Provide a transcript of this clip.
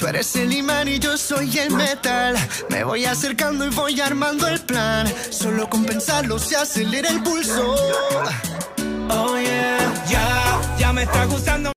Tú eres el imán y yo soy el metal. Me voy acercando y voy armando el plan. Solo con pensarlo se acelera el pulso.